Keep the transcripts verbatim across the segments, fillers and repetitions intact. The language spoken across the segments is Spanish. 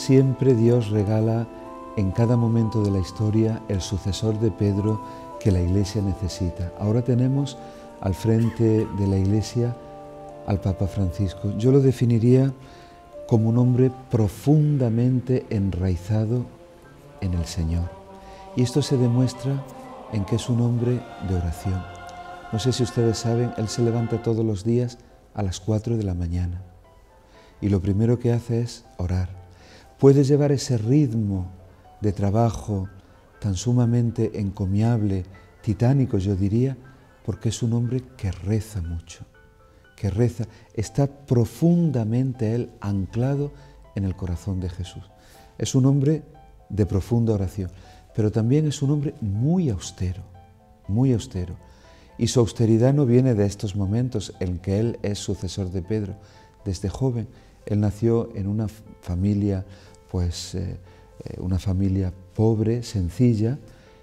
Siempre Dios regala en cada momento de la historia el sucesor de Pedro que la Iglesia necesita. Ahora tenemos al frente de la Iglesia al Papa Francisco. Yo lo definiría como un hombre profundamente enraizado en el Señor. Y esto se demuestra en que es un hombre de oración. No sé si ustedes saben, él se levanta todos los días a las cuatro de la mañana. Y lo primero que hace es orar. Puede llevar ese ritmo de trabajo tan sumamente encomiable, titánico yo diría, porque es un hombre que reza mucho, que reza, está profundamente él anclado en el corazón de Jesús. Es un hombre de profunda oración, pero también es un hombre muy austero, muy austero. Y su austeridad no viene de estos momentos en que él es sucesor de Pedro. Desde joven, él nació en una familia, pues, eh, una familia pobre, sencilla,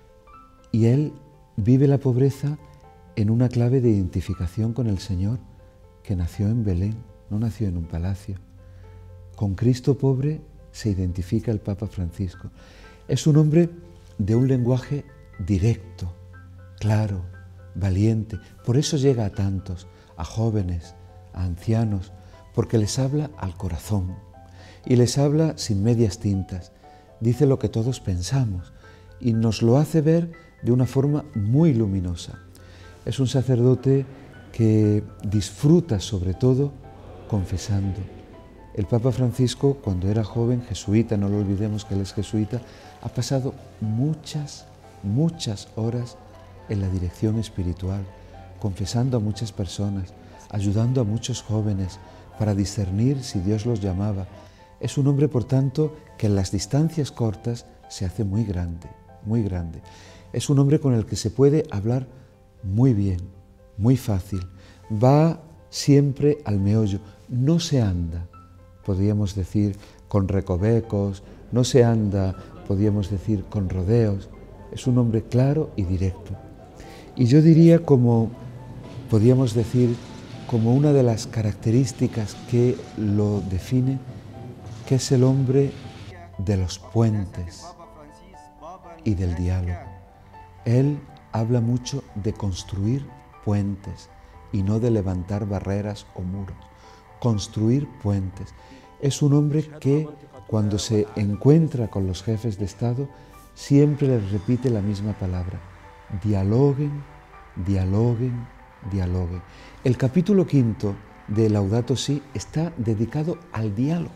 y él vive la pobreza en una clave de identificación con el Señor, que nació en Belén, no nació en un palacio. Con Cristo pobre se identifica el Papa Francisco. Es un hombre de un lenguaje directo, claro, valiente. Por eso llega a tantos, a jóvenes, a ancianos, porque les habla al corazón y les habla sin medias tintas. Dice lo que todos pensamos y nos lo hace ver de una forma muy luminosa. Es un sacerdote que disfruta sobre todo confesando. El Papa Francisco, cuando era joven, jesuita, no lo olvidemos que él es jesuita, ha pasado muchas, muchas horas en la dirección espiritual, confesando a muchas personas, ayudando a muchos jóvenes para discernir si Dios los llamaba. Es un hombre, por tanto, que en las distancias cortas se hace muy grande, muy grande. Es un hombre con el que se puede hablar muy bien, muy fácil. Va siempre al meollo, no se anda, podríamos decir, con recovecos, no se anda, podríamos decir, con rodeos. Es un hombre claro y directo. Y yo diría, como podríamos decir, como una de las características que lo define, que es el hombre de los puentes y del diálogo. Él habla mucho de construir puentes y no de levantar barreras o muros. Construir puentes. Es un hombre que, cuando se encuentra con los jefes de Estado, siempre les repite la misma palabra: dialoguen, dialoguen, dialoguen. El capítulo quinto de Laudato Si está dedicado al diálogo.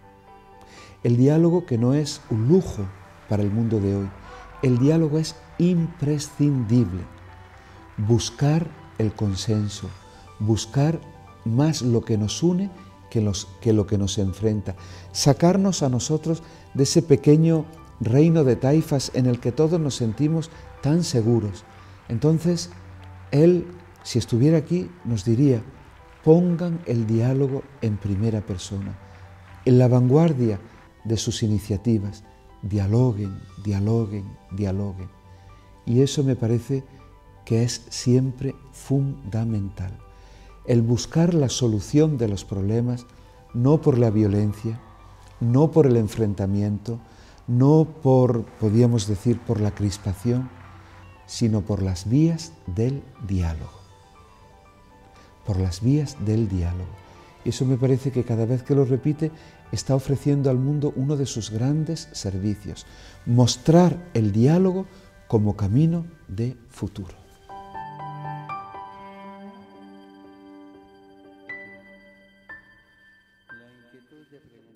El diálogo, que no es un lujo para el mundo de hoy. El diálogo es imprescindible. Buscar el consenso, buscar más lo que nos une que, los, que lo que nos enfrenta. Sacarnos a nosotros de ese pequeño reino de taifas en el que todos nos sentimos tan seguros. Entonces, él, si estuviera aquí, nos diría: pongan el diálogo en primera persona, en la vanguardia de sus iniciativas. Dialoguen, dialoguen, dialoguen. Y eso me parece que es siempre fundamental. El buscar la solución de los problemas, no por la violencia, no por el enfrentamiento, no por, podríamos decir, por la crispación, sino por las vías del diálogo. Por las vías del diálogo. Y eso me parece que cada vez que lo repite está ofreciendo al mundo uno de sus grandes servicios: mostrar el diálogo como camino de futuro. La inquietud de preguntar.